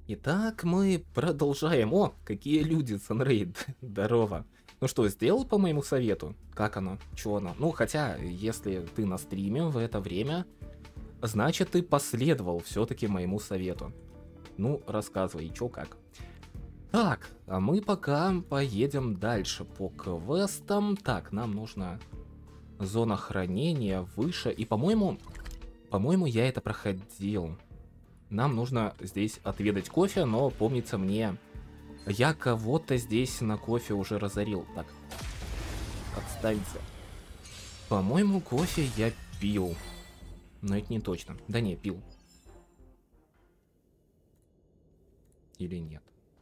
Итак, мы продолжаем. О, какие люди, Санрейд. Здорово. Ну что, сделал по моему совету? Как оно? Чё оно? Ну, хотя, если ты на стриме в это время, значит, ты последовал все-таки моему совету. Ну, рассказывай, чё как. Так, а мы пока поедем дальше по квестам. Так, нам нужна зона хранения выше. И, по-моему, я это проходил. Нам нужно здесь отведать кофе, но помнится мне, я кого-то здесь на кофе уже разорил. Так, отставиться. По-моему, кофе я пил. Но это не точно. Да не, пил. Или нет.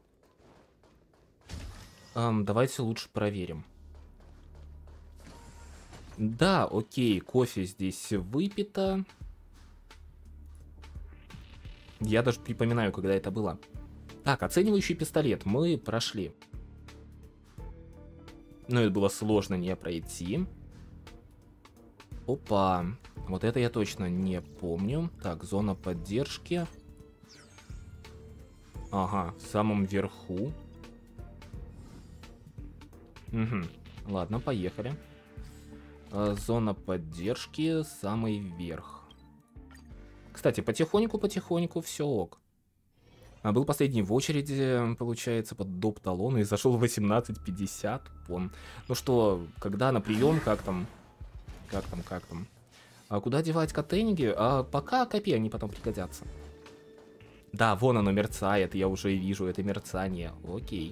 Давайте лучше проверим. Да, окей, кофе здесь выпито. Я даже припоминаю, когда это было. Так, оценивающий пистолет мы прошли. Но это было сложно не пройти. Опа, вот это я точно не помню. Так, зона поддержки. Ага, в самом верху. Угу, ладно, поехали. Зона поддержки, самый верх. Кстати, потихоньку все ок. Был последний в очереди, получается, под доп. Талон и зашел в 18:50. Вон. Ну что, когда на прием, как там? Как там? А куда девать котейнги? А пока копи, они потом пригодятся. Да, вон оно мерцает, я уже вижу это мерцание. Окей.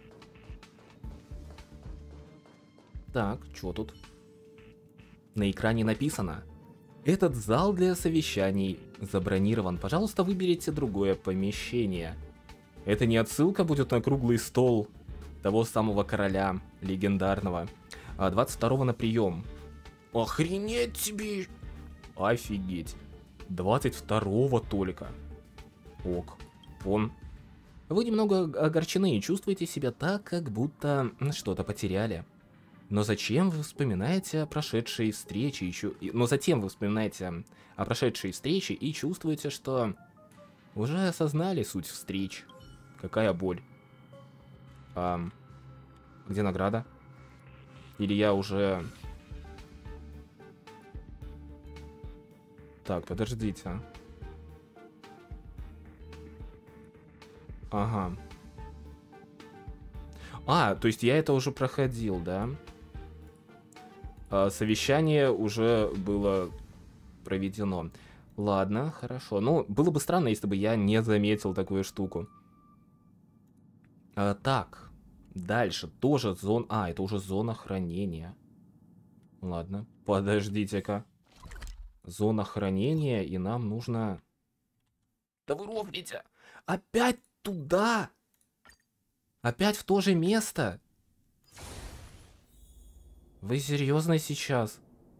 Так, что тут? На экране написано: этот зал для совещаний забронирован. Пожалуйста, выберите другое помещение. Это не отсылка будет на круглый стол того самого короля легендарного. 22-го на прием. Охренеть тебе! Офигеть. 22-го только. Ок. Вон. Вы немного огорчены и чувствуете себя так, как будто что-то потеряли. Но зачем вы вспоминаете о прошедшей встрече Но затем вы вспоминаете о прошедшей встрече и чувствуете, что уже осознали суть встреч. Какая боль. Где награда? Или я уже... Так, подождите. Ага. То есть я это уже проходил, да? Совещание уже было проведено. Ладно, хорошо. Ну, было бы странно, если бы я не заметил такую штуку. Так, дальше тоже зона... это уже зона хранения. Ладно, подождите-ка. Зона хранения, и нам нужно... Да вы ровните! Опять туда! Опять в то же место? Вы серьезно сейчас?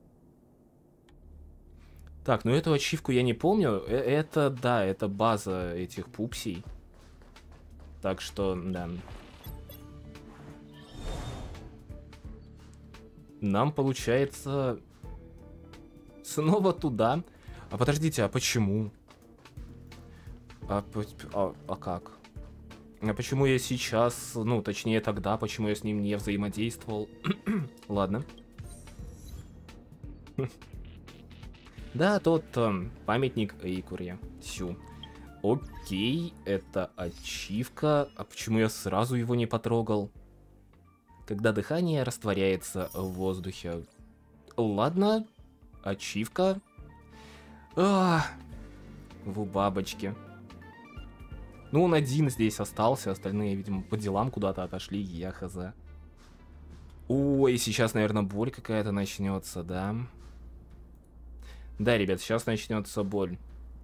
Так, ну эту ачивку я не помню. Это, да, это база этих пупсей. Так что, да. Нам, получается, снова туда. Подождите, а почему? Как? А почему я сейчас, ну, точнее тогда, почему я с ним не взаимодействовал? Ладно. Да, тот памятник Эйкуре. Сю. Окей, это ачивка. А почему я сразу его не потрогал? Когда дыхание растворяется в воздухе. Ладно, ачивка. В бабочке. Ну, он один здесь остался, остальные, видимо, по делам куда-то отошли, я хз. Ой, сейчас, наверное, боль какая-то начнется, да? Да, ребят, сейчас начнется боль.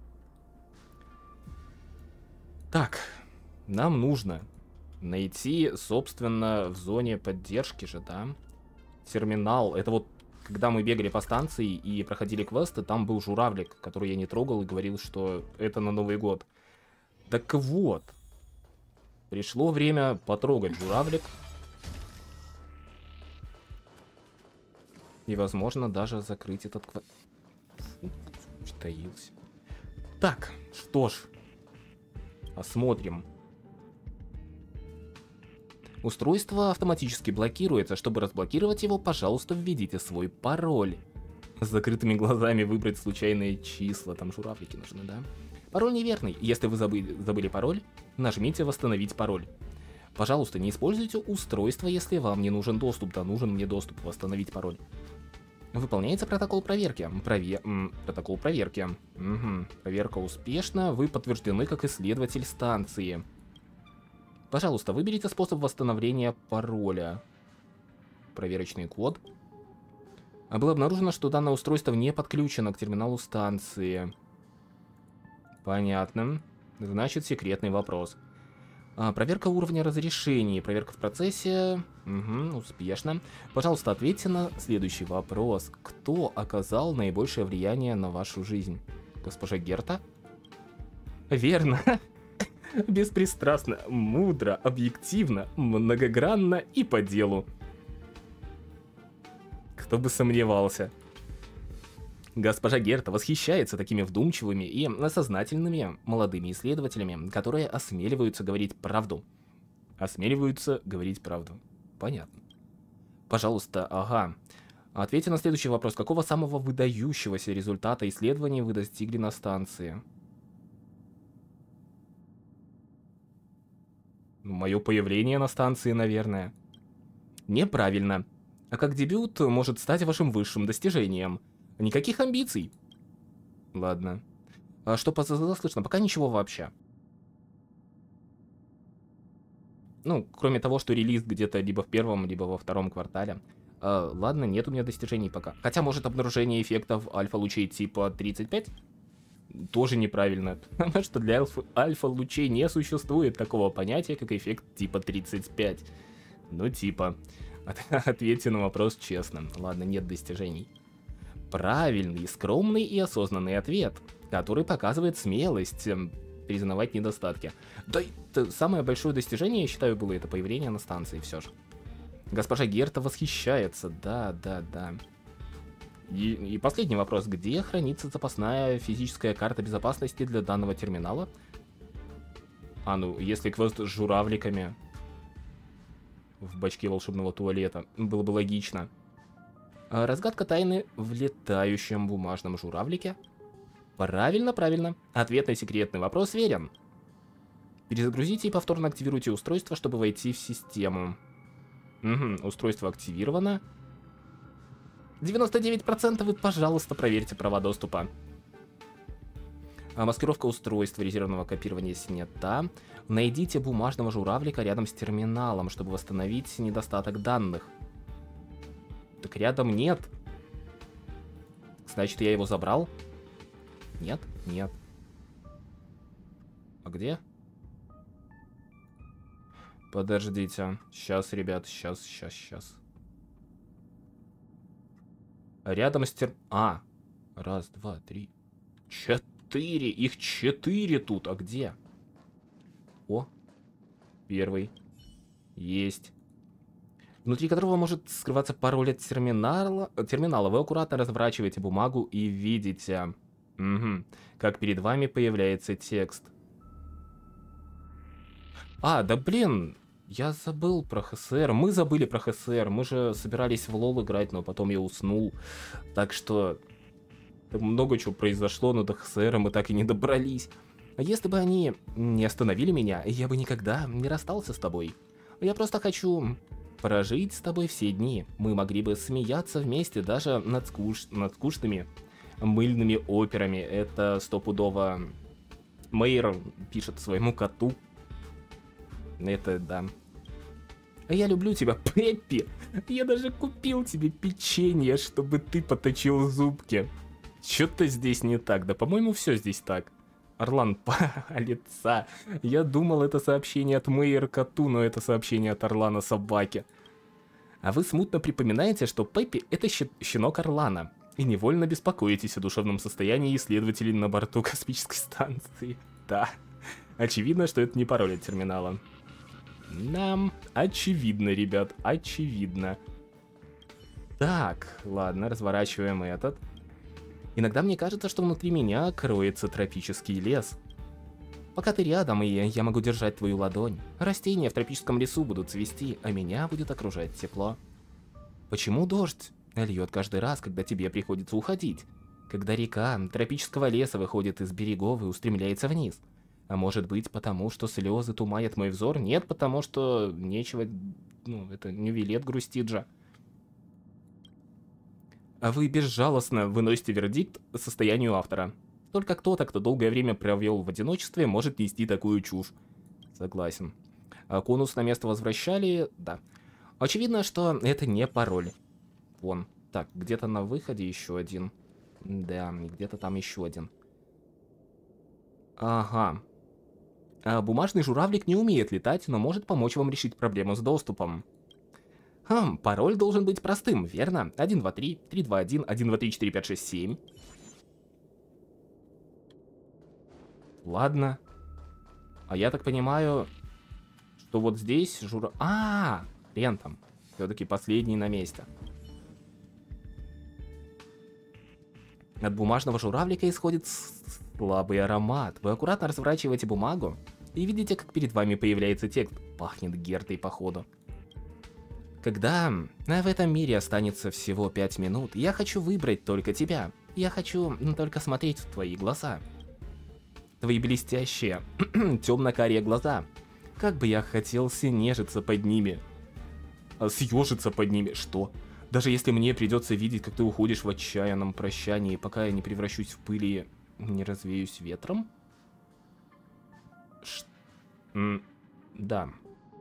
Так, нам нужно найти, собственно, в зоне поддержки же, да? Терминал. Это вот, когда мы бегали по станции и проходили квесты, там был журавлик, который я не трогал и говорил, что это на Новый год. Так вот, пришло время потрогать журавлик. И, возможно, даже закрыть этот квест. Таился. Так, что ж. Посмотрим. Устройство автоматически блокируется. Чтобы разблокировать его, пожалуйста, введите свой пароль. С закрытыми глазами выбрать случайные числа. Там журавлики нужны, да? Пароль неверный. Если вы забыли пароль, нажмите «Восстановить пароль». Пожалуйста, не используйте устройство, если вам не нужен доступ. Да, нужен мне доступ. Восстановить пароль. Выполняется протокол проверки. Протокол проверки. Угу. Проверка успешна. Вы подтверждены как исследователь станции. Пожалуйста, выберите способ восстановления пароля. Проверочный код. Было обнаружено, что данное устройство не подключено к терминалу станции. Понятно. Значит, секретный вопрос. Проверка уровня разрешений. Проверка в процессе. Угу, успешно. Пожалуйста, ответьте на следующий вопрос. Кто оказал наибольшее влияние на вашу жизнь? Госпожа Герта? Верно. Беспристрастно, мудро, объективно, многогранно и по делу. Кто бы сомневался. Госпожа Герта восхищается такими вдумчивыми и осознательными молодыми исследователями, которые осмеливаются говорить правду. Осмеливаются говорить правду. Понятно. Пожалуйста, ага. Ответьте на следующий вопрос. Какого самого выдающегося результата исследований вы достигли на станции? Мое появление на станции, наверное. Неправильно. А как дебют может стать вашим высшим достижением. Никаких амбиций. Ладно. А что слышно? Пока ничего вообще. Ну, кроме того, что релиз где-то либо в первом, либо во втором квартале. Ладно, нет у меня достижений пока. Хотя, может, обнаружение эффектов альфа-лучей типа 35? Тоже неправильно. Потому что для альфа-лучей не существует такого понятия, как эффект типа 35. Ну, типа. Ответьте на вопрос честно. Ладно, нет достижений. Правильный, скромный и осознанный ответ, который показывает смелость признавать недостатки. Да, это самое большое достижение, я считаю, было это появление на станции все же. Госпожа Герта восхищается, да. И последний вопрос. Где хранится запасная физическая карта безопасности для данного терминала? Ну, если квест с журавликами в бачке волшебного туалета, было бы логично. Разгадка тайны в летающем бумажном журавлике. Правильно. Ответ на секретный вопрос верен. Перезагрузите и повторно активируйте устройство, чтобы войти в систему. Угу, устройство активировано. 99%, и, пожалуйста, проверьте права доступа. Маскировка устройства резервного копирования снята. Найдите бумажного журавлика рядом с терминалом, чтобы восстановить недостаток данных. Так рядом нет. Значит, я его забрал? Нет? Нет. А где? Подождите. Сейчас, ребят, сейчас. Рядом с Раз, два, три. 4. Их 4 тут. А где? О. Первый. Есть. Внутри которого может скрываться пароль от терминала. Вы аккуратно разворачиваете бумагу и видите, как перед вами появляется текст. Да блин, я забыл про ХСР. Мы забыли про ХСР. Мы же собирались в лол играть, но потом я уснул. Так что много чего произошло, но до ХСР мы так и не добрались. А если бы они не остановили меня, я бы никогда не расстался с тобой. Я просто хочу прожить с тобой все дни. Мы могли бы смеяться вместе даже над скучными мыльными операми. Это стопудово Мэйр пишет своему коту. Это да. Я люблю тебя, Пеппи. Я даже купил тебе печенье, чтобы ты поточил зубки. Что-то здесь не так. Да, по-моему, все здесь так. Орлан палится. Я думал, это сообщение от Мэйр коту, но это сообщение от Орлана собаке. А вы смутно припоминаете, что Пеппи — это щенок Орлана, и невольно беспокоитесь о душевном состоянии исследователей на борту космической станции. Да, очевидно, что это не пароль от терминала. Нам очевидно, ребят, очевидно. Так, ладно, разворачиваем этот. Иногда мне кажется, что внутри меня кроется тропический лес. Пока ты рядом, и я могу держать твою ладонь. Растения в тропическом лесу будут цвести, а меня будет окружать тепло. Почему дождь льет каждый раз, когда тебе приходится уходить? Когда река тропического леса выходит из берегов и устремляется вниз? А может быть, потому что слезы туманят мой взор? Нет, потому что нечего... Ну, это не Вилет грустит же. А вы безжалостно выносите вердикт состоянию автора. Только кто-то, кто долгое время провел в одиночестве, может нести такую чушь. Согласен. А конус на место возвращали? Да. Очевидно, что это не пароль. Вон. Так, где-то на выходе еще один. Да, где-то там еще один. Ага. А бумажный журавлик не умеет летать, но может помочь вам решить проблему с доступом. Пароль должен быть простым, верно? 1, 2, 3, 3, 2, 1, 1, 2, 3, 4, 5, 6, 7. Ладно. А я так понимаю, что вот здесь хрен там. Все-таки последний на месте. От бумажного журавлика исходит слабый аромат. Вы аккуратно разворачиваете бумагу и видите, как перед вами появляется текст. Пахнет Гертой, походу. Когда в этом мире останется всего 5 минут, я хочу выбрать только тебя. Я хочу только смотреть в твои глаза. Твои блестящие, темно-карие глаза. Как бы я хотел нежиться под ними. Съежиться под ними. Что? Даже если мне придется видеть, как ты уходишь в отчаянном прощании, пока я не превращусь в пыль и не развеюсь ветром? Да.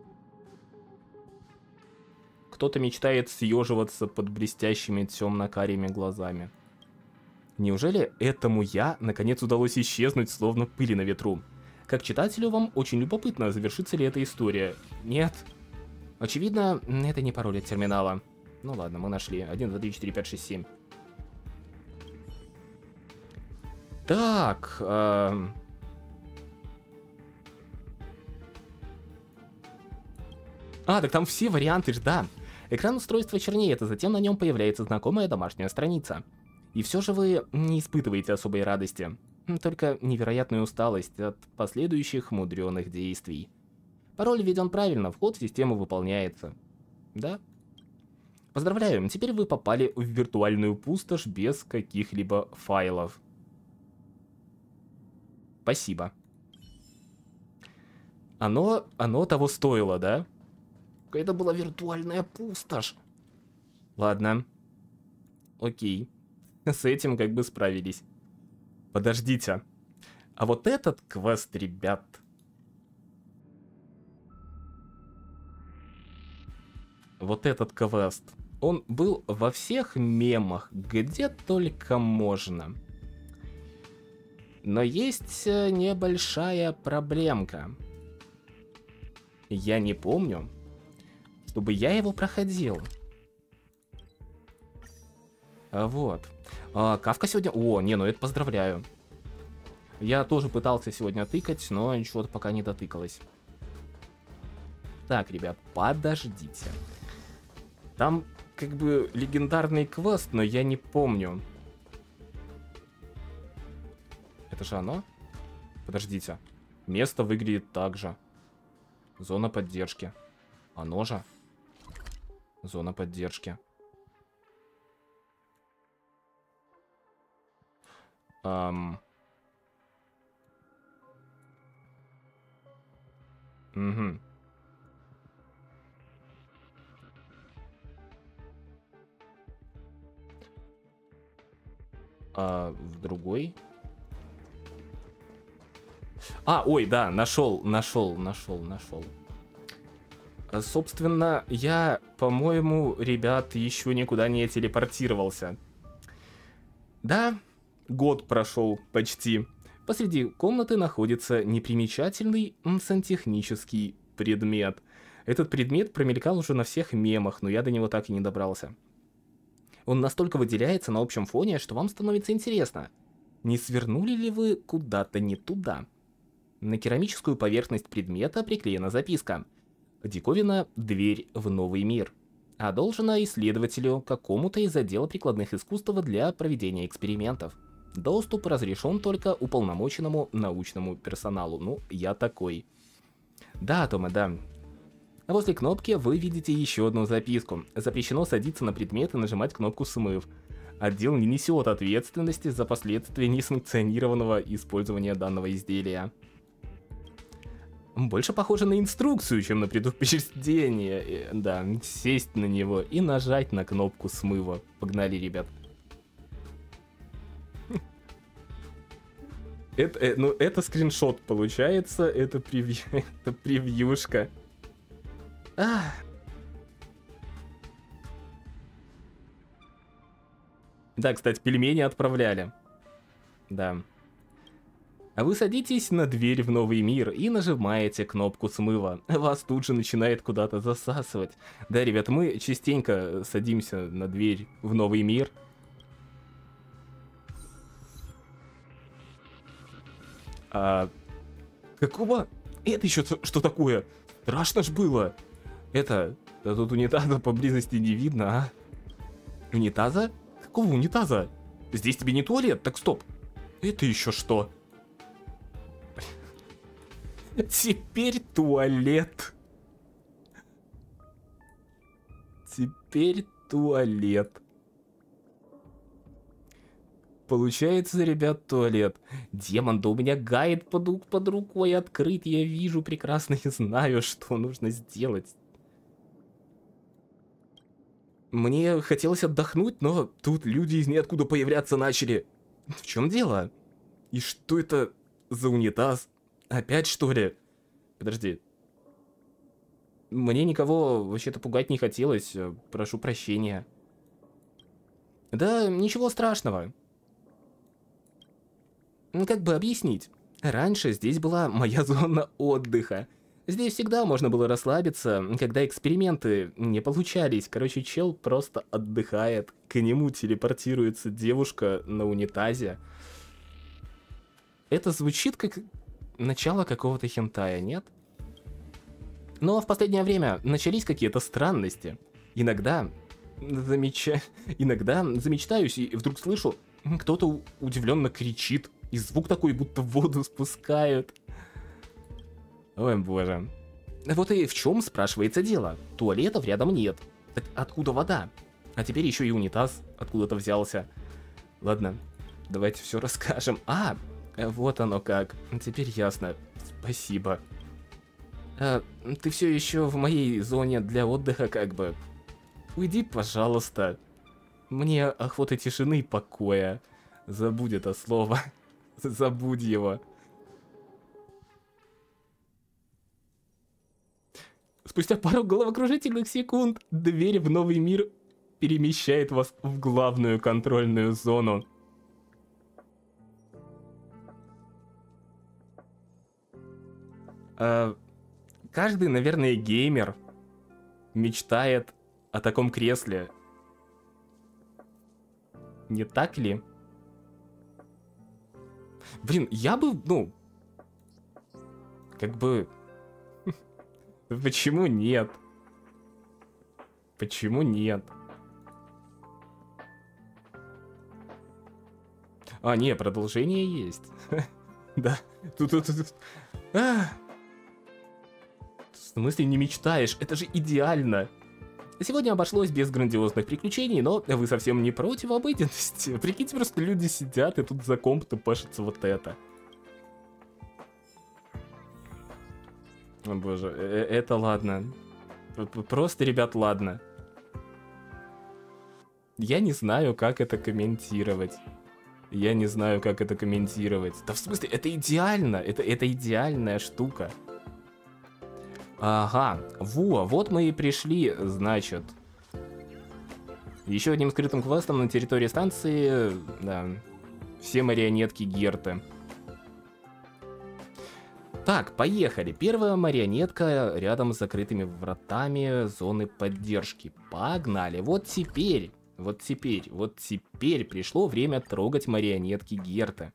Кто-то мечтает съеживаться под блестящими темно-карими глазами. Неужели этому я наконец удалось исчезнуть, словно пыли на ветру? Как читателю вам очень любопытно, завершится ли эта история. Нет. Очевидно, это не пароль от терминала. Ну ладно, мы нашли. 1, 2, 3, 4, 5, 6, 7. Так. Так там все варианты ж, да. Экран устройства чернеет, а затем на нем появляется знакомая домашняя страница. И все же вы не испытываете особой радости, только невероятную усталость от последующих мудреных действий. Пароль введен правильно, вход в систему выполняется. Да? Поздравляю, теперь вы попали в виртуальную пустошь без каких-либо файлов. Спасибо. Оно того стоило, да? Это была виртуальная пустошь. Ладно. Окей. С этим как бы справились. Подождите. А вот этот квест, ребят. Вот этот квест. Он был во всех мемах, где только можно. Но есть небольшая проблемка. Я не помню, чтобы я его проходил. Вот. Кавка сегодня... ну это поздравляю. Я тоже пытался сегодня тыкать, но ничего-то пока не дотыкалось. Так, ребят, подождите. Там как бы легендарный квест, но я не помню. Это же оно? Подождите. Место выглядит так же. Зона поддержки. Оно же? Зона поддержки. Угу. В другой? Ой, да, нашел. Собственно, я, по-моему, ребят, еще никуда не телепортировался. Да, год прошел почти. Посреди комнаты находится непримечательный сантехнический предмет. Этот предмет промелькал уже на всех мемах, но я до него так и не добрался. Он настолько выделяется на общем фоне, что вам становится интересно, не свернули ли вы куда-то не туда. На керамическую поверхность предмета приклеена записка: «Диковина, дверь в новый мир». Одолжена исследователю какому-то из отдела прикладных искусств для проведения экспериментов. Доступ разрешен только уполномоченному научному персоналу. Ну, я такой. Да, Тома, да. Возле кнопки вы видите еще одну записку. Запрещено садиться на предмет и нажимать кнопку «Смыв». Отдел не несет ответственности за последствия несанкционированного использования данного изделия. Больше похоже на инструкцию, чем на предупреждение. Да, сесть на него и нажать на кнопку смыва. Погнали, ребят. Это скриншот получается, это превьюшка. Да, кстати, пельмени отправляли. Да. А вы садитесь на дверь в новый мир и нажимаете кнопку смыва. Вас тут же начинает куда-то засасывать. Да, ребят, мы частенько садимся на дверь в новый мир. Какого? Это еще что такое? Страшно ж было. Да тут унитаза поблизости не видно, а? Унитаза? Какого унитаза? Здесь тебе не туалет? Так стоп. Это еще что? Теперь туалет. Теперь туалет. Получается, ребят, туалет. Демон, да у меня гайд под рукой открыт. Я вижу прекрасно и знаю, что нужно сделать. Мне хотелось отдохнуть, но тут люди из ниоткуда появляться начали. В чем дело? И что это за унитаз? Опять, что ли? Подожди. Мне никого вообще-то пугать не хотелось. Прошу прощения. Да, ничего страшного. Как бы объяснить? Раньше здесь была моя зона отдыха. Здесь всегда можно было расслабиться, когда эксперименты не получались. Короче, чел просто отдыхает. К нему телепортируется девушка на унитазе. Это звучит как начало какого-то хентая, нет? Но в последнее время начались какие-то странности. Иногда замечтаюсь и вдруг слышу, кто-то удивленно кричит. И звук такой, будто воду спускают. Ой, боже. Вот и в чем, спрашивается, дело? Туалетов рядом нет. Так откуда вода? А теперь еще и унитаз откуда-то взялся. Ладно, давайте все расскажем. Вот оно как. Теперь ясно. Спасибо. Ты все еще в моей зоне для отдыха как бы. Уйди, пожалуйста. Мне охота тишины и покоя. Забудь это слово. Забудь его. Спустя пару головокружительных секунд дверь в новый мир перемещает вас в главную контрольную зону. Каждый, наверное, геймер мечтает о таком кресле. Не так ли? Блин, я бы, как бы... Почему нет? Почему нет? Не, продолжение есть. Да. Тут. В смысле не мечтаешь? Это же идеально. Сегодня обошлось без грандиозных приключений, но вы совсем не против обыденности. Прикиньте, просто люди сидят и тут за комп тупашится вот это. О боже, это ладно. Просто, ребят, ладно. Я не знаю, как это комментировать. Да в смысле, это идеально. Это идеальная штука. Ага, вот мы и пришли, значит. Еще одним скрытым квестом на территории станции, да, все марионетки Герты. Так, поехали. Первая марионетка рядом с закрытыми вратами зоны поддержки. Погнали. Вот теперь пришло время трогать марионетки Герты.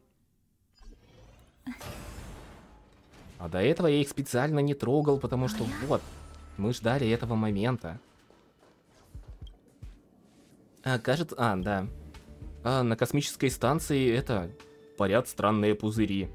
А до этого я их специально не трогал, потому что вот, мы ждали этого момента. Кажется, да. А на космической станции это парят странные пузыри.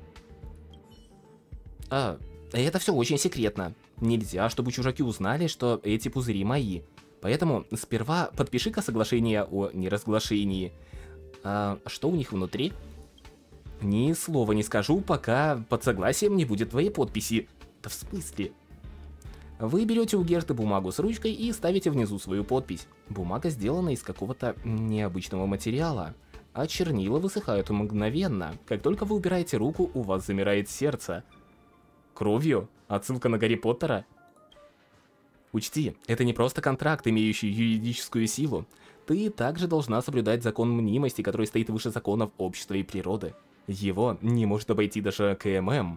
Это все очень секретно. Нельзя, чтобы чужаки узнали, что эти пузыри мои. Поэтому сперва подпиши-ка соглашение о неразглашении. Что у них внутри? Ни слова не скажу, пока под согласием не будет твоей подписи. Да в смысле? Вы берете у Герты бумагу с ручкой и ставите внизу свою подпись. Бумага сделана из какого-то необычного материала, а чернила высыхают мгновенно. Как только вы убираете руку, у вас замирает сердце. Кровью? Отсылка на Гарри Поттера? Учти, это не просто контракт, имеющий юридическую силу. Ты также должна соблюдать закон мнимости, который стоит выше законов общества и природы. Его не может обойти даже КММ.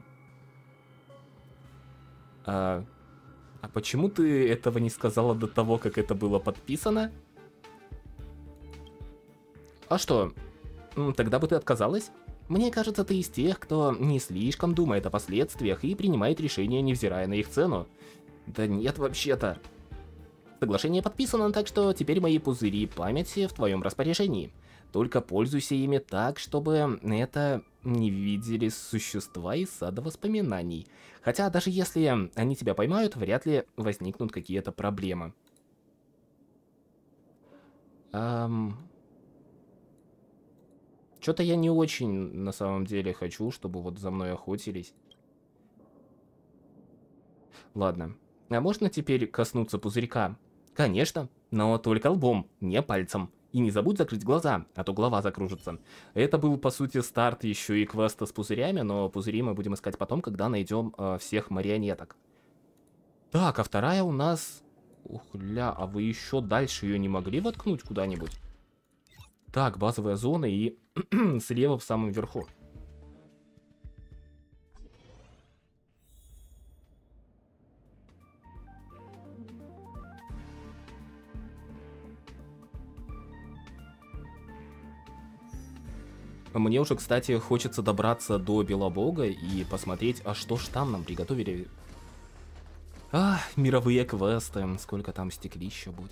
А почему ты этого не сказала до того, как это было подписано? А что? Тогда бы ты отказалась? Мне кажется, ты из тех, кто не слишком думает о последствиях и принимает решения, невзирая на их цену. Да нет, вообще-то. Соглашение подписано, так что теперь мои пузыри памяти в твоем распоряжении. Только пользуйся ими так, чтобы это не видели существа из сада воспоминаний. Хотя даже если они тебя поймают, вряд ли возникнут какие-то проблемы. Что-то я не очень на самом деле хочу, чтобы вот за мной охотились. Ладно. А можно теперь коснуться пузырька? Конечно, но только лбом, не пальцем. И не забудь закрыть глаза, а то голова закружится. Это был, по сути, старт еще и квеста с пузырями, но пузыри мы будем искать потом, когда найдем всех марионеток. Так, а вторая у нас... Ух, ля, а вы еще дальше ее не могли воткнуть куда-нибудь? Так, базовая зона и слева в самом верху. Мне уже, кстати, хочется добраться до Белобога и посмотреть, а что ж там нам приготовили. Мировые квесты, сколько там стеклища будет.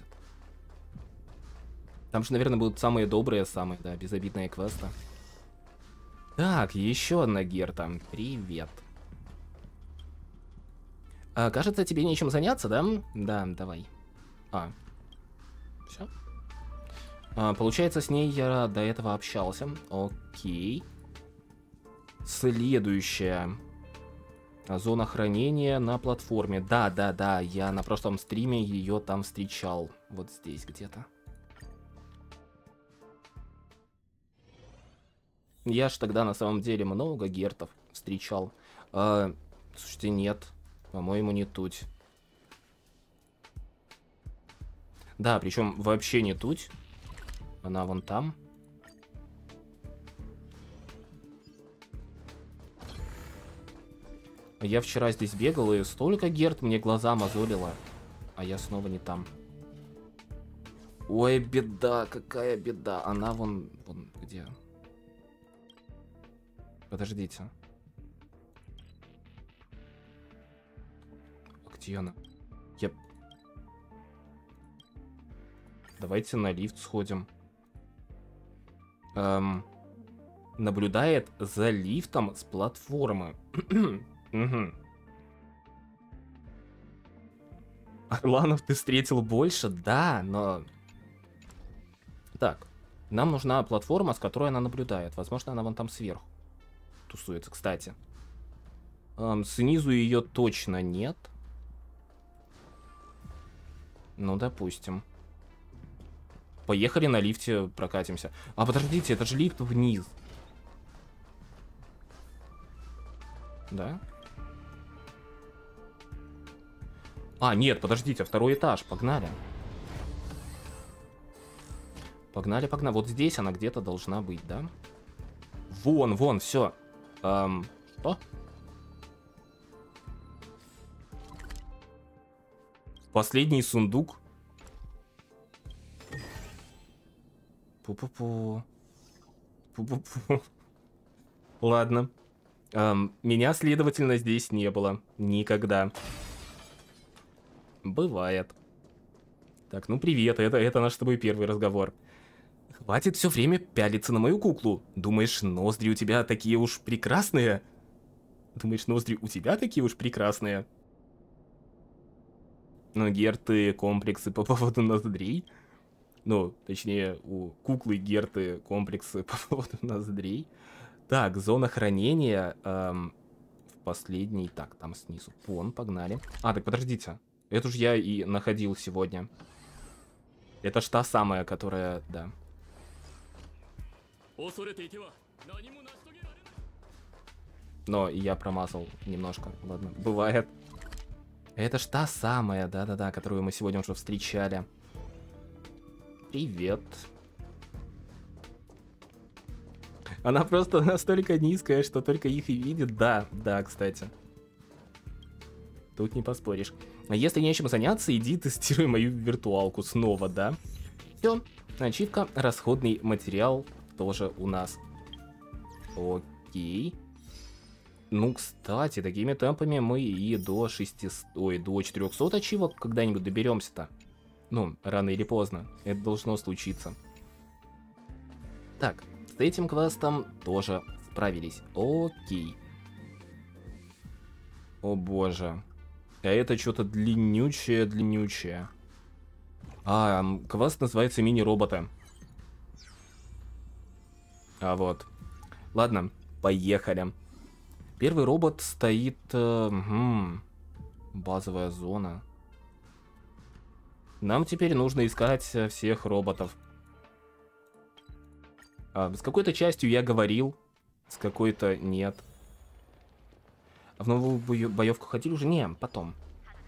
Там же, наверное, будут самые добрые, самые, да, безобидные квесты. Так, еще одна Герта. Привет. Кажется, тебе нечем заняться, да? Да, давай. Все. Получается, с ней я до этого общался. Окей. Следующая. Зона хранения на платформе. Да, я на прошлом стриме ее там встречал. Вот здесь где-то. Я ж тогда на самом деле много гертов встречал. Слушайте, нет. По-моему, не тут. Да, причем вообще не тут. Она вон там. Я вчера здесь бегал, и столько герт мне глаза мозолило. А я снова не там. Ой, беда, какая беда. Она вон где? Подождите. Где она? Давайте на лифт сходим. Наблюдает за лифтом с платформы. Угу. Орланов ты встретил больше? Да, но... Так, нам нужна платформа, с которой она наблюдает. Возможно, она вон там сверху тусуется, кстати. Снизу ее точно нет. Ну, допустим. Поехали на лифте, прокатимся. Подождите, это же лифт вниз. Да? Нет, подождите, второй этаж, погнали. Погнали. Вот здесь она где-то должна быть, да? Вон, все. Что? Последний сундук. Пу-пу-пу. Ладно. Меня, следовательно, здесь не было. Никогда. Бывает. Так, ну привет, это наш с тобой первый разговор. Хватит все время пялиться на мою куклу. Думаешь, ноздри у тебя такие уж прекрасные? Думаешь, ноздри у тебя такие уж прекрасные? Ну, Герты комплексы по поводу ноздрей. Ну, точнее, у куклы Герты комплексы по поводу ноздрей. Так, зона хранения. В последний. Так, там снизу. Вон, погнали. А, так подождите. Это же я и находил сегодня. Это ж та самая, которая... Да. Но я промазал немножко. Ладно, бывает. Это ж та самая, да-да-да, которую мы сегодня уже встречали. Привет. Она просто настолько низкая, что только их и видит. Да, да, кстати. Тут не поспоришь. А если нечем заняться, иди тестируй мою виртуалку снова, да? Все. Ачивка, расходный материал тоже у нас. Окей. Ну, кстати, такими темпами мы и до 600, ой, до 400 ачивок когда-нибудь доберемся-то. Ну, рано или поздно. Это должно случиться. Так, с этим квестом тоже справились. Окей. О боже. А это что-то длиннючее. А, квест называется мини-роботы. А вот. Ладно, поехали. Первый робот стоит... базовая зона. Нам теперь нужно искать всех роботов. С какой-то частью я говорил, с какой-то нет. А в новую боевку ходили уже? Не, потом.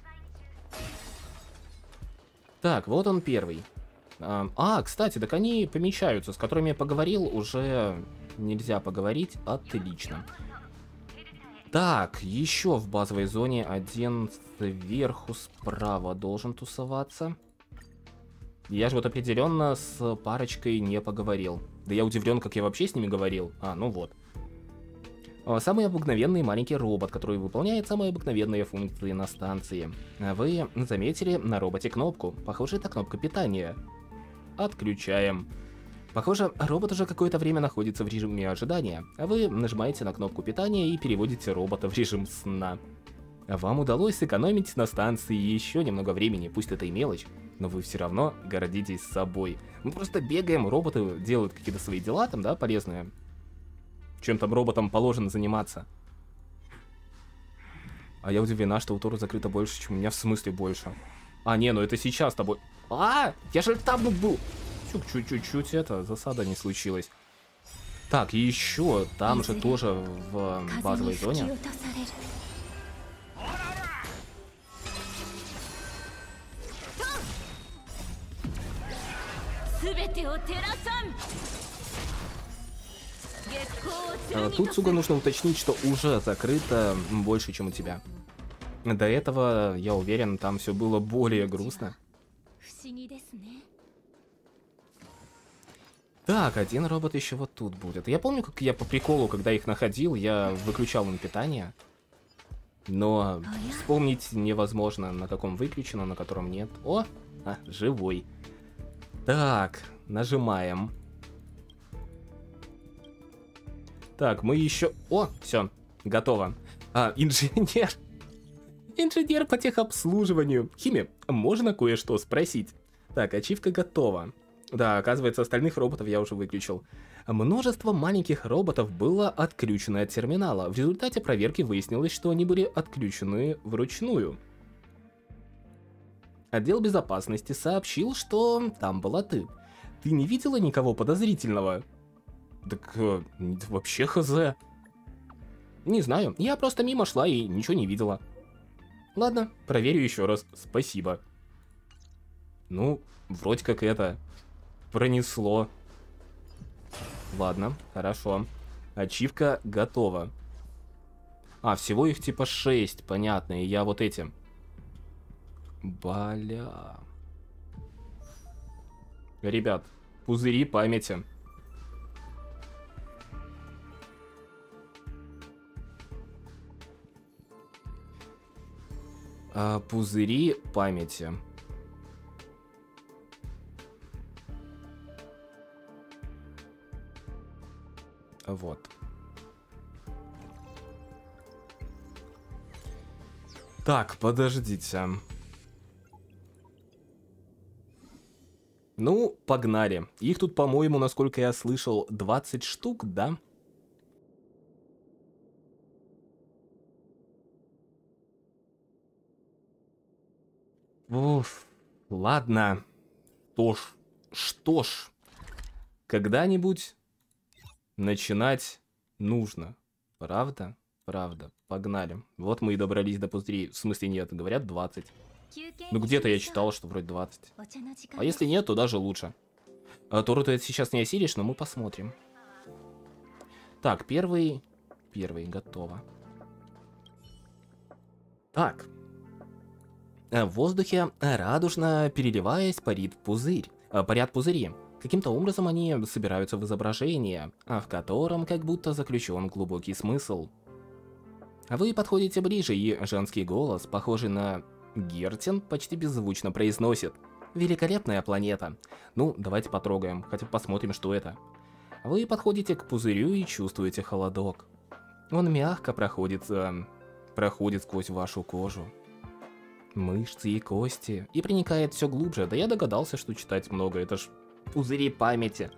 Так, вот он первый. Кстати, так они помечаются. С которыми я поговорил, уже нельзя поговорить. Отлично. Так, еще в базовой зоне один сверху справа должен тусоваться. Я же вот определенно с парочкой не поговорил. Да я удивлен, как я вообще с ними говорил. Ну вот. Самый обыкновенный маленький робот, который выполняет самые обыкновенные функции на станции. Вы заметили на роботе кнопку. Похоже, это кнопка питания. Отключаем. Похоже, робот уже какое-то время находится в режиме ожидания. Вы нажимаете на кнопку питания и переводите робота в режим сна. Вам удалось сэкономить на станции еще немного времени, пусть это и мелочь, но вы все равно гордитесь собой. Мы просто бегаем, роботы делают какие-то свои дела там, да, полезные. Чем там роботам положено заниматься. А я удивлена, что у Тора закрыто больше, чем у меня, в смысле больше. Не, ну это сейчас с тобой. Я же табнут был. Чуть-чуть это, засада не случилась. Так, и еще там же тоже в базовой зоне. Тут, Суга, нужно уточнить, что уже закрыто больше, чем у тебя. До этого, я уверен, там все было более грустно. Так, один робот еще вот тут будет. Я помню, как я по приколу, когда их находил, я выключал им питание. Но вспомнить невозможно, на каком выключено, на котором нет. Живой. Так, нажимаем. Так, мы еще... Все, готово. Инженер. Инженер по техобслуживанию. Хими, можно кое-что спросить? Так, ачивка готова. Да, оказывается, остальных роботов я уже выключил. Множество маленьких роботов было отключено от терминала. В результате проверки выяснилось, что они были отключены вручную. Отдел безопасности сообщил, что там была ты. Ты не видела никого подозрительного? Так, вообще хз. Не знаю, я просто мимо шла и ничего не видела. Ладно, проверю еще раз, спасибо. Ну, вроде как это... Пронесло. Ладно, хорошо. Ачивка готова. Всего их типа 6, понятно, и я вот эти. Бля. Ребят, пузыри памяти. Пузыри памяти. Вот. Так, подождите. Ну, погнали. Их тут, по-моему, насколько я слышал, 20 штук, да? Уф, ладно. Что ж, когда-нибудь начинать нужно. Правда? Правда. Погнали. Вот мы и добрались до пузырей. В смысле нет, говорят 20. Ну где-то я читал, что вроде 20. А если нет, то даже лучше. Тору ты это сейчас не осилишь, но мы посмотрим. Так, первый готово. Так. В воздухе, радужно переливаясь, парят пузыри. Каким-то образом они собираются в изображение, в котором как будто заключен глубокий смысл. Вы подходите ближе, и женский голос, похожий на Гертин, почти беззвучно произносит: «Великолепная планета. Ну, давайте потрогаем, хотя бы посмотрим, что это». Вы подходите к пузырю и чувствуете холодок. Он мягко проходит сквозь вашу кожу, мышцы и кости, и проникает все глубже. Да я догадался, что читать много, это ж пузыри памяти.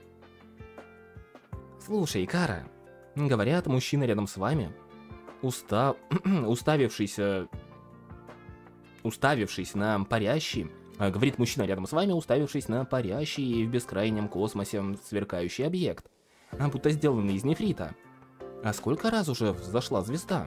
Слушай, Кара, говорят, мужчина рядом с вами, уставившись на парящий, говорит мужчина рядом с вами, уставившись на парящий в бескрайнем космосе сверкающий объект, будто сделанный из нефрита. А сколько раз уже взошла звезда?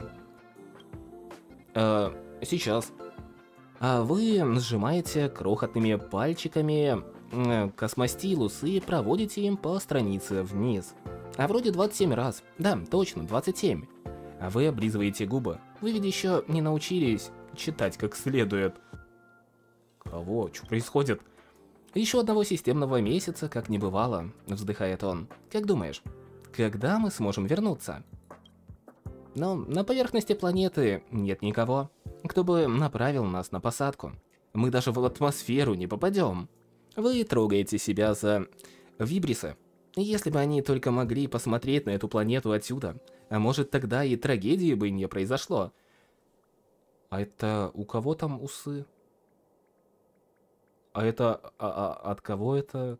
Сейчас. Вы сжимаете крохотными пальчиками космостилус и проводите им по странице вниз. Вроде 27 раз. Да, точно, 27. Вы облизываете губы. Вы ведь еще не научились читать как следует. Кого? Что происходит? Еще одного системного месяца, как не бывало, вздыхает он. Как думаешь, когда мы сможем вернуться? Но на поверхности планеты нет никого, кто бы направил нас на посадку. Мы даже в атмосферу не попадем. Вы трогаете себя за вибрисы. Если бы они только могли посмотреть на эту планету отсюда, может тогда и трагедии бы не произошло. А это у кого там усы? А это... от кого это?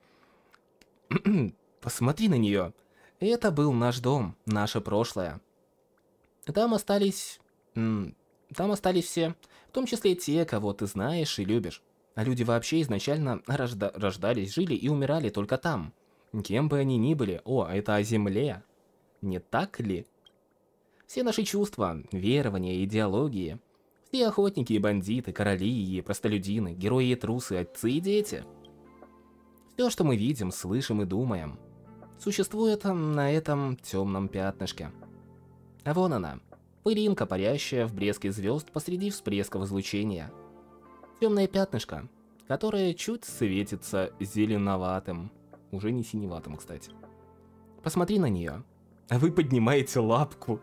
Посмотри на нее. Это был наш дом, наше прошлое. Там остались все, в том числе те, кого ты знаешь и любишь. А люди вообще изначально рождались, жили и умирали только там. Кем бы они ни были. О, это о Земле. Не так ли? Все наши чувства, верования, идеологии, все охотники и бандиты, короли и простолюдины, герои и трусы, отцы и дети. Все, что мы видим, слышим и думаем, существует на этом темном пятнышке. А вон она, пылинка, парящая в блеске звезд посреди всплесков излучения. Темное пятнышко, которое чуть светится зеленоватым. Уже не синеватым, кстати. Посмотри на нее. А вы поднимаете лапку.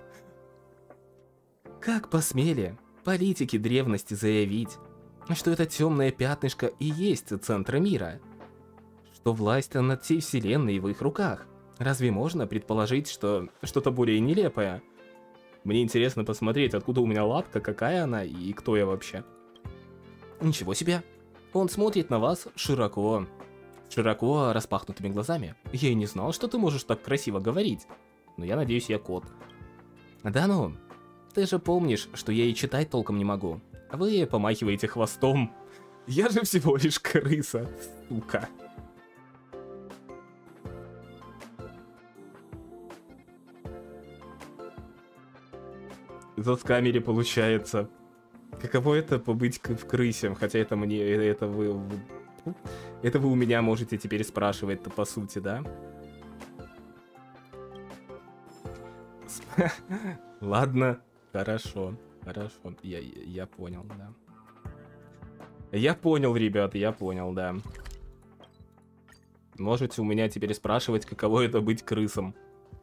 Как посмели политики древности заявить, что это темное пятнышко и есть центр мира? Что власть над всей вселенной в их руках? Разве можно предположить, что что-то более нелепое? Мне интересно посмотреть, откуда у меня лапка, какая она и кто я вообще. Ничего себе. Он смотрит на вас широко распахнутыми глазами. Я и не знал, что ты можешь так красиво говорить. Но я надеюсь, я кот. Да ну, ты же помнишь, что я и читать толком не могу. Вы помахиваете хвостом. Я же всего лишь крыса, сука. За камере получается. Каково это побыть в крысе? Хотя это мне, это вы у меня можете теперь спрашивать-то по сути, да? Ладно, хорошо. Я понял, да. Я понял, ребят, я понял, да. Можете у меня теперь спрашивать, каково это быть крысом.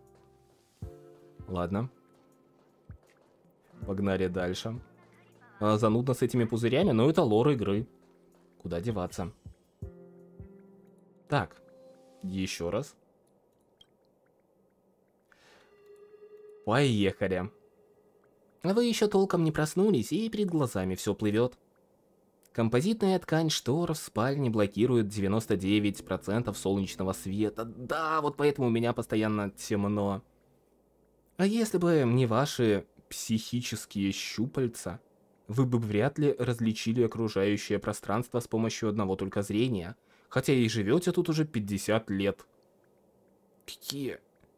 Ладно. Погнали дальше. Занудно с этими пузырями, но это лор игры. Куда деваться? Так, еще раз. Поехали. Вы еще толком не проснулись, и перед глазами все плывет. Композитная ткань штор в спальне блокирует 99% солнечного света. Да, вот поэтому у меня постоянно темно. А если бы не ваши психические щупальца, вы бы вряд ли различили окружающее пространство с помощью одного только зрения, хотя и живете тут уже 50 лет. Какие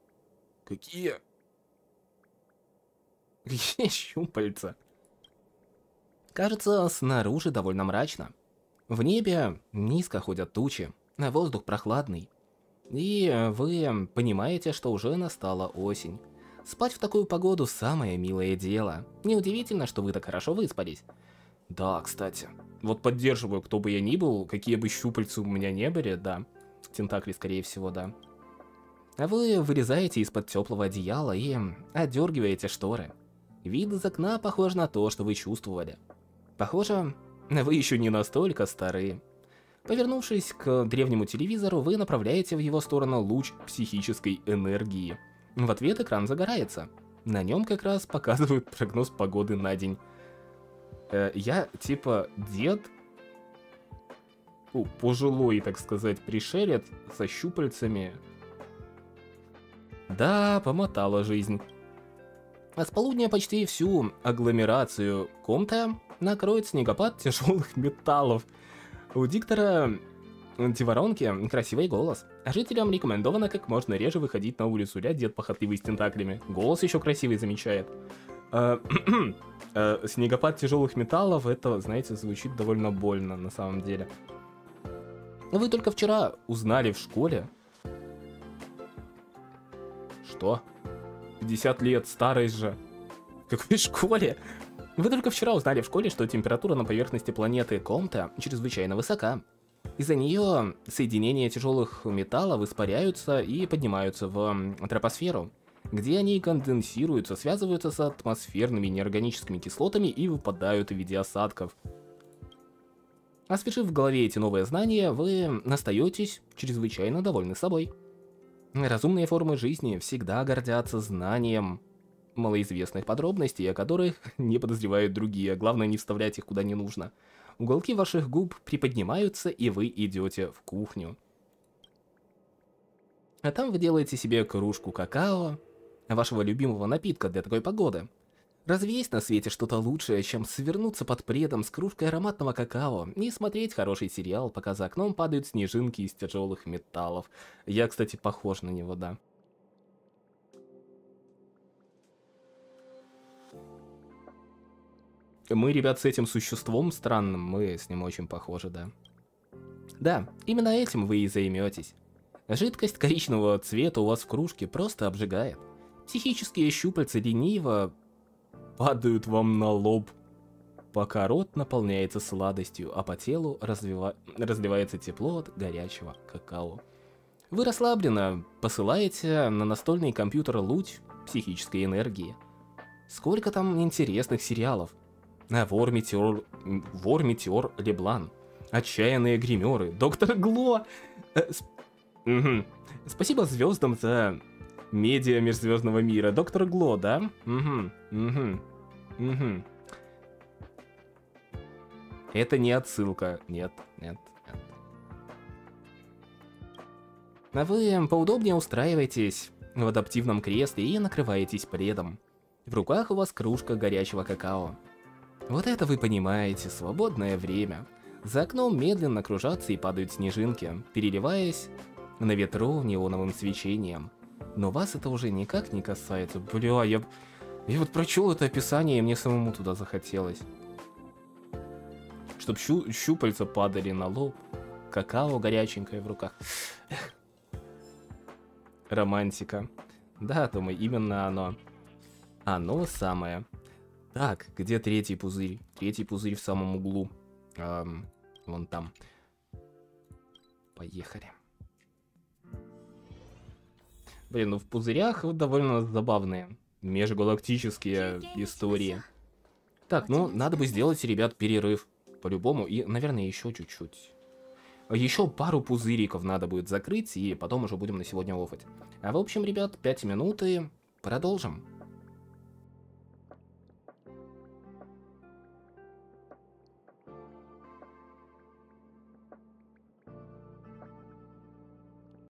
щупальца? Кажется, снаружи довольно мрачно. В небе низко ходят тучи, а воздух прохладный. И вы понимаете, что уже настала осень. Спать в такую погоду самое милое дело. Неудивительно, что вы так хорошо выспались. Да, кстати. Вот поддерживаю, кто бы я ни был, какие бы щупальца у меня не были, да. Тентакли, скорее всего, да. А вы вылезаете из-под теплого одеяла и отдергиваете шторы. Вид из окна похож на то, что вы чувствовали. Похоже, вы еще не настолько стары. Повернувшись к древнему телевизору, вы направляете в его сторону луч психической энергии. В ответ экран загорается. На нем как раз показывают прогноз погоды на день. Я типа дед, пожилой, так сказать, пришелец со щупальцами. Да, помотала жизнь. А с полудня почти всю агломерацию Комта накроет снегопад тяжелых металлов. У диктора антиворонки красивый голос. А жителям рекомендовано как можно реже выходить на улицу. Дед похотливый с тентаклями. Голос еще красивый замечает. Снегопад тяжелых металлов, это, знаете, звучит довольно больно на самом деле. Вы только вчера узнали в школе. Что? 50 лет, старость же. В какой школе? Вы только вчера узнали в школе, что температура на поверхности планеты Комта чрезвычайно высока. Из-за нее соединения тяжелых металлов испаряются и поднимаются в тропосферу, где они конденсируются, связываются с атмосферными неорганическими кислотами и выпадают в виде осадков. Освежив в голове эти новые знания, вы остаетесь чрезвычайно довольны собой. Разумные формы жизни всегда гордятся знанием малоизвестных подробностей, о которых не подозревают другие. Главное, не вставлять их куда не нужно. Уголки ваших губ приподнимаются, и вы идете в кухню. А там вы делаете себе кружку какао, вашего любимого напитка для такой погоды. Разве есть на свете что-то лучшее, чем свернуться под пледом с кружкой ароматного какао и смотреть хороший сериал, пока за окном падают снежинки из тяжелых металлов? Я, кстати, похож на него, да. Мы, ребят, с этим существом странным, мы с ним очень похожи, да. Да, именно этим вы и займетесь. Жидкость коричневого цвета у вас в кружке просто обжигает. Психические щупальца лениво падают вам на лоб, пока рот наполняется сладостью, а по телу разливается тепло от горячего какао. Вы расслабленно посылаете на настольный компьютер луч психической энергии. Сколько там интересных сериалов. Вор-метеор Леблан, Отчаянные гримеры, Доктор Гло. Спасибо звездам за медиа межзвездного мира. Доктор Гло, да? Это не отсылка. Нет. А вы поудобнее устраиваетесь в адаптивном кресле и накрываетесь пледом. В руках у вас кружка горячего какао. Вот это вы понимаете, свободное время. За окном медленно кружатся и падают снежинки, переливаясь на ветру неоновым свечением. Но вас это уже никак не касается. Бля, я вот прочел это описание, и мне самому туда захотелось. Чтоб щупальца падали на лоб, какао горяченькое в руках. Эх. Романтика. Да, Тома, именно оно. Оно самое. Так, где третий пузырь? Третий пузырь в самом углу. Вон там. Поехали. Блин, ну в пузырях довольно забавные межгалактические истории. Так, ну надо бы сделать, ребят, перерыв. По-любому. И, наверное, еще чуть-чуть. Еще пару пузыриков надо будет закрыть, и потом уже будем на сегодня офать. А в общем, ребят, 5 минут и продолжим.